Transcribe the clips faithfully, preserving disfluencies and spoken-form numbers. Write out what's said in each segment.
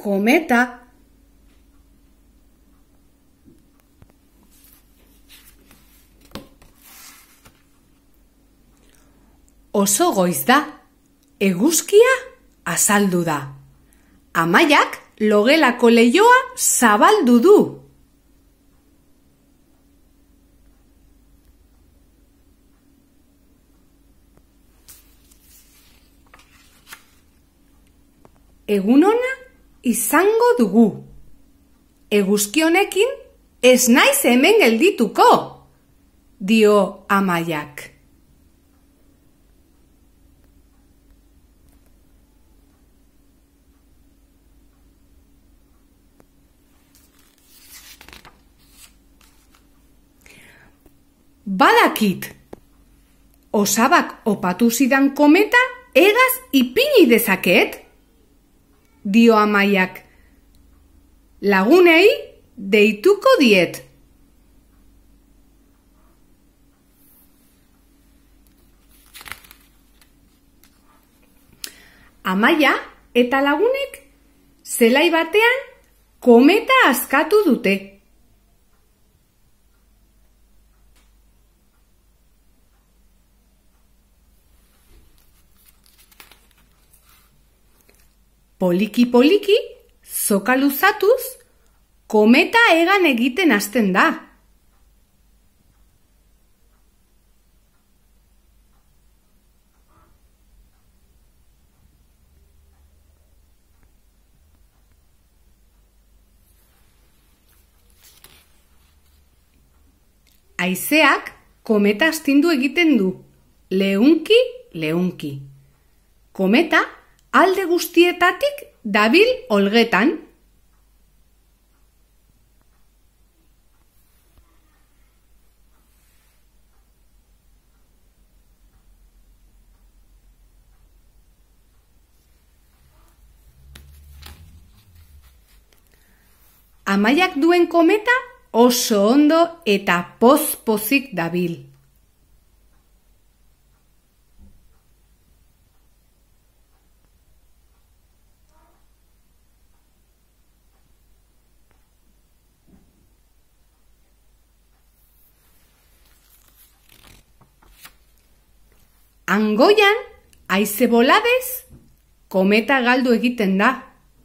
kometa. Oso goiz da, eguzkia azaldu da. Amaiak logelako leihoa zabaldu du. Egun ona izango dugu. Eguzki honekin ez naiz hemen geldituko, dio Amaiak. Badakit, osabak opatu zidan kometa egaz ipini dezaket, dio Amaiak. Lagunei deituko diet. Amaia eta lagunek zelai batean kometa askatu dute. Poliki-poliki, zoka luzatuz, kometa hegan egiten hasten da. Haizeak kometa astindu egiten du, leunki, leunki. Kometa alde guztietatik dabil olgetan. Amaiak duen kometa oso ondo eta poz-pozik dabil. Angoian, haize boladez, kometa galdu egiten da.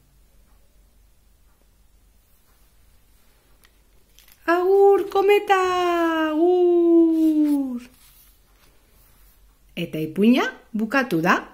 Agur, kometa, agur! Eta ipuina bukatu da.